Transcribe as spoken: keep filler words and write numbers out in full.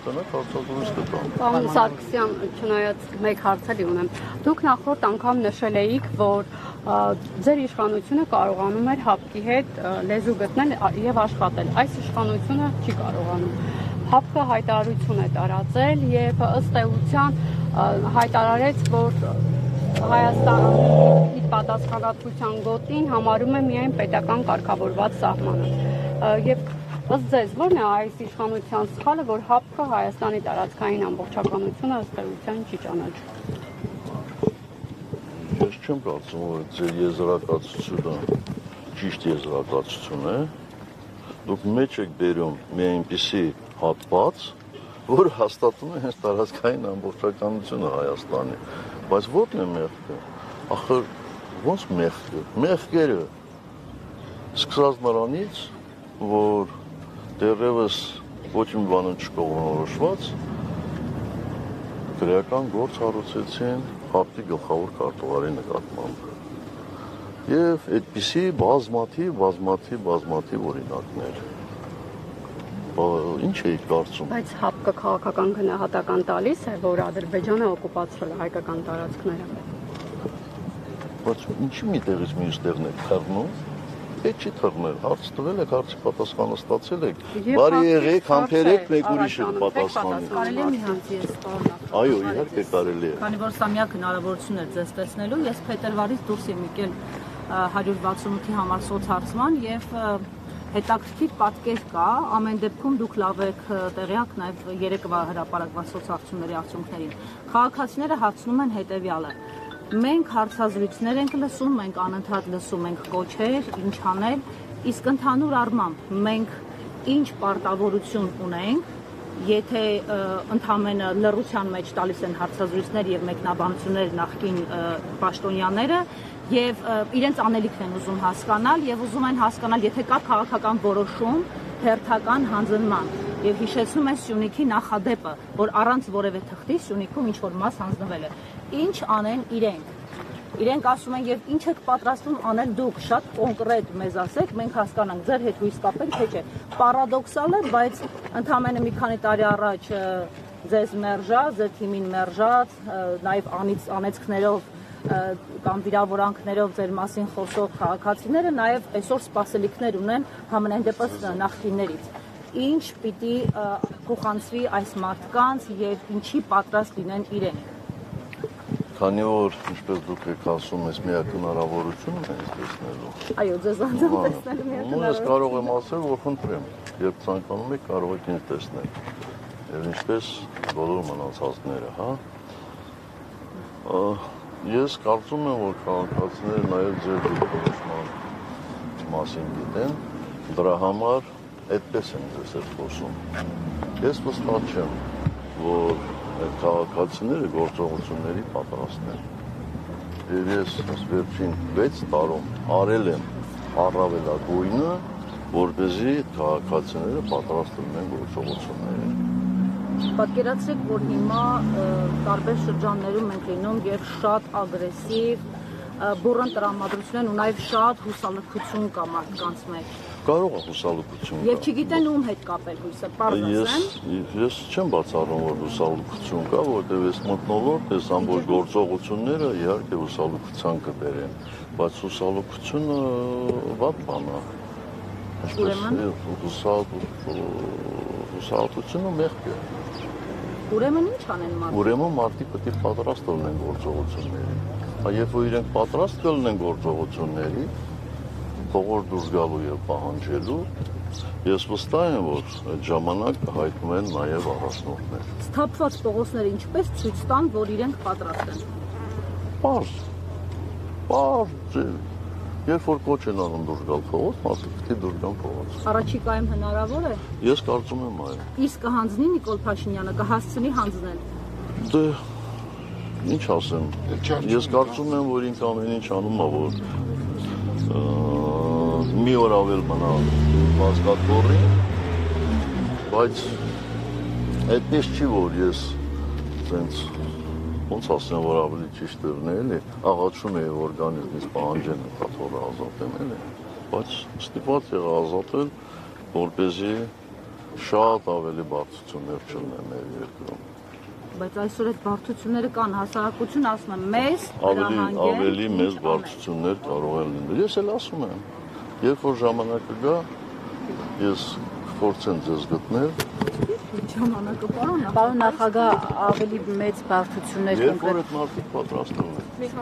մոտենակ հարցազրույց կտամ։ Պարոն Սարգսյան, չնայած մեկ հարց էլ ունեմ։ Դուք նախորդ անգամ նշել էիք, որ ձեր իշխանությունը կարողանում էր ՀԱՊԿ-ի հետ լեզու գտնել եւ աշխատել։ Այս իշխանությունը չի կարողանում։ ՀԱՊԿ-ը հայտարարություն է տարածել եւ ըստ էության հայտարարեց, որ Հայաստանի իր պատասխանատվության գոտին համարում է միայն պետական կարգավորված սահմանը։ Եվ ըստ ձեզ, ո՞րն է այս իշխանության սխալը, որ ՀԱՊԿ-ը Հայաստանի տարածքային ամբողջականությունը ըստ էության չի ճանաչում։ Ես չեմ կարծում, որ ձեր եզրակացությունը ճիշտ եզրակացություն է։ Դուք մեջ եք բերում մի այնպիսի հատված, որ հաստատում է հենց տարածքային ամբողջականությունը Հայաստանի։ Բայց ո՞րն է մեղքը։ Ախր ո՞նց մեղքը։ Մեղքերը սկսած նրանից, որ դեռևս ոչ մի բան չկողմնորոշված քրեական գործ հարուցեցին ՀԱՊԿ-ի գլխավոր քարտուղարի նկատմամբ։ Եվ այդպիսի բազմաթիվ, բազմաթիվ, բազմաթիվ օրինակներ։ Ինչ էիք կարծում։ Բայց ՀԱՊԿ-ը քաղաքական գնահատական տալիս է, որ Ադրբեջանը օկուպացրել է հայկական տարածքները։ Բայց ինչի մի տեղից մյուս տեղն եք թռնում։ Պետք չի թռնել, հարց տվել եք, հարցի պատասխանը ստացել եք։ Բարի եղեք, համբերեք, մեկ ուրիշը պատասխանի։ Կարելի է մի հարց ես պարոն։ Այո, իհարկե կարելի է։ Քանի որ սա միակ հնարավորությունն էր ձեզ տեսնելու, ես փետրվարից դուրս եմ եկել հարյուր վաթսունութի համար սոցհարցման եւ հետաքրքիր պատկեր կա, ամեն դեպքում դուք լավ եք տեղյակ նաեւ երեկվա հրապարակված սոցհարցումների արդյունքներին։ Քաղաքացիները հարցնում են հետեւյալը. Մենք հարցազրույցներ ենք լսում, մենք անընդհատ լսում ենք կոչեր, ինչ անել, իսկ ընդհանուր առմամբ մենք ինչ պարտավորություն ունենք, եթե ընդհանրապես լռության մեջ տալիս են հարցազրույցներ եւ մեկնաբանություններ նախկին պաշտոնյաները եւ իրենց անելիքն են ուզում հասկանալ եւ ուզում են հասկանալ, եթե կա քաղաքական որոշում հերթական հանձնման եւ հիշեցնում են Սյունիքի նախադեպը, որ առանց որևէ թղթի Սյունիքում ինչ որ մաս հանձնվել է։ Ինչ անեն իրենք։ Իրենք ասում են եւ ինչ եք պատրաստվում անել դուք, շատ կոնկրետ մեզ ասեք, մենք հասկանանք ձեր հետ հույս կապենք, թե չէ։ Պարադոքսալ է, բայց ընդամենը մի քանի տարի առաջ ձեզ մերժած, ձեր թիմին մերժած, նաեւ անից անեցքներով կամ վիրավորանքներով ձեր մասին խոսող քաղաքացիները նաեւ այսօր սպասելիքներ ունեն համենայն դեպս նախկիններից։ Ինչ պիտի փոխանցվի այս մարդկանց եւ ինչի պատրաստ լինեն իրենք։ Քանի որ, ինչպես դուք եք ասում, այս միակ հնարավորությունն է տեսնելու։ Այո, ձեզ անձամբ տեսնելու միակ հնարավորություն։ Ես կարող եմ ասել, որ խնդրեմ, երբ ցանկանում եք, կարող եք ինձ տեսնել։ Եվ ինչպես բոլոր մնացածները, հա։ Ես կարծում եմ, որ քաղաքացիները նաև ձեր դիրքորոշման մասին գիտեն, դրա համար այդպես եմ ձեզ հետ խոսում։ Ես վստահ չեմ, որ այդ քաղաքացիները գործողությունների պատրաստ են։ Եվ ես վերջին վեց տարում արել եմ առավելագույնը, որպեսզի քաղաքացիները պատրաստ լինեն գործողություններին։ Պատկերացրեք, որ հիմա տարբեր շրջաններում ենք լինում եւ շատ ագրեսիվ, բուրըն տրամադրություն են ու նաեւ շատ հուսալքություն կա մարդկանց մեջ։ Կարող է հուսալքություն կա։ Եվ չգիտեն ում հետ կապել հույսը, պարզ ասեմ։ Ես չեմ բացառում, որ հուսալքություն կա, որտեղ ես մտնոլորտ ես ամբողջ գործողությունները իհարկե հուսալքության կբերեն, բայց հուսալքությունը վատ բան է։ Ուրեմն հուսալքությունը մեղք է։ Ուրեմն ինչ անեն մարդիկ։ Ուրեմն մարդիկ պետք է պատրաստ լինեն գործողությունների։ Երբ որ իրենք պատրաստ կլինեն գործողությունների, փողոց դուրս գալու եւ պահանջելու, ես վստահ եմ, որ այդ ժամանակ հայտնվեն նաեւ առաջնորդներ։ Սթափված փողոցները ինչպես ցույց տան, որ իրենք պատրաստ են։ Պարզ։ Պարզ։ Երբ որ կոչ են անում դուրս գալ փողոց, մարդիկ պետք է դուրս գան փողոց։ Առաջիկայում հնարավոր է։ Ես կարծում եմ այո։ Իսկ կհանձնի Նիկոլ Փաշինյանը, կհասցնի հանձնել։ Դե ինչ ասեմ։ Ես կարծում եմ, որ ինքը ամեն ինչ անում է, որ մի օր ավել մնա վազգատորի, բայց այդպես չի, որ ես ցենց ոնց ասեմ, որ ավելի ճիշտ է, էլի, աղաչում է օրգանիզմից պահանջեն հատորը ազատեն, էլի, բայց ստիպված եղա ազատել, որպեսզի շատ ավելի բարդություններ չունեն մեր երկրում։ Բայց այսօր այդ բարդությունները կան, հասարակություն ասում է մեզ Ավելի ավելի մեծ բարդություններ կարող են լինել։ Ես էլ ասում եմ, երբ որ ժամանակը գա, ես կփորձեմ ձեզ գտնել։ Ժամանակը պարոն Պարոն նախագահ, ավելի մեծ բարդություններ Երբ որ այդ մարդիկ պատրաստվում են։